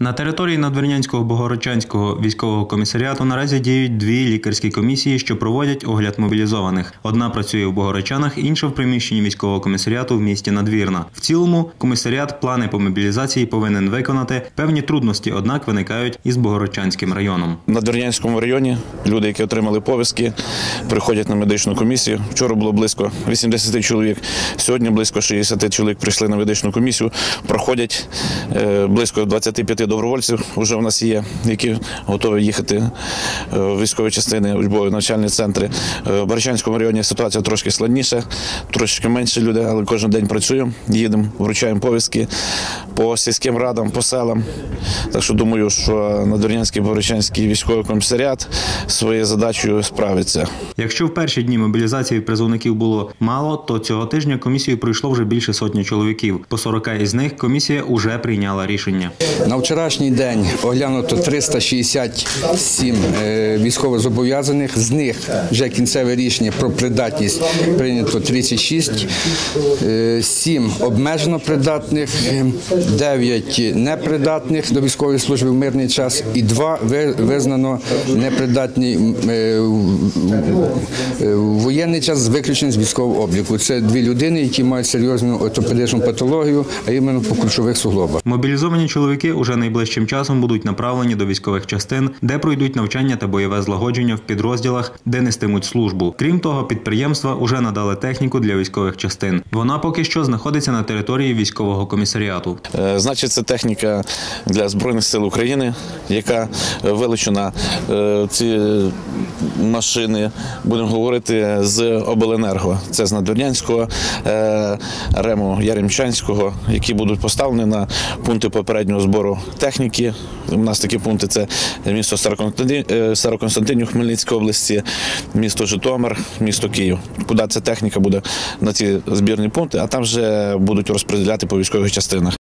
На території Надвірнянського Богородчанського військового комісаріату наразі діють дві лікарські комісії, що проводять огляд мобілізованих. Одна працює в Богородчанах, інша в приміщенні військового комісаріату в місті Надвірна. В цілому комісаріат плани по мобілізації повинен виконати. Певні трудності, однак, виникають із Богородчанським районом. В Надвірнянському районі люди, які отримали повістки, приходять на медичну комісію. Вчора було близько 80 чоловік, сьогодні близько 60 чоловік прийшли на медичну комісію. Проходять близько 25 добровольців вже у нас є, які готові їхати в військові частини, учбові навчальні центри. В Богородчанському районі ситуація трошки складніша, трошки менше людей, але кожен день працюємо, їдемо, вручаємо повістки по сільським радам, по селам. Так що думаю, що Надвірнянський Богородчанський військовий комісаріат своєю задачею справиться. Якщо в перші дні мобілізації призовників було мало, то цього тижня комісію пройшло вже більше сотні чоловіків. По 40 із них комісія уже прийняла рішення. На вчорашній день оглянуто 367 військовозобов'язаних, з них вже кінцеве рішення про придатність прийнято 36, 7 обмежено придатних, 9 непридатних до військової служби в мирний час і 2 визнано непридатні в воєнний час з виключенням з військового обліку. Це 2 людини, які мають серйозну ортопедичну патологію, а іменно по кульшових суглобах. Мобілізовані чоловіки уже найближчим часом будуть направлені до військових частин, де пройдуть навчання та бойове злагодження в підрозділах, де нестимуть службу. Крім того, підприємства уже надали техніку для військових частин. Вона поки що знаходиться на території військового комісаріату. Значить, це техніка для Збройних сил України, яка вилучена. Ці машини, будемо говорити, з обленерго. Це з Надвірнянського, РЕМу Яремчанського, які будуть поставлені на пункти попереднього збору техніки. У нас такі пункти – це місто Староконстантинів Хмельницької області, місто Житомир, місто Київ. Куди ця техніка буде на ці збірні пункти, а там вже будуть розподіляти по військових частинах.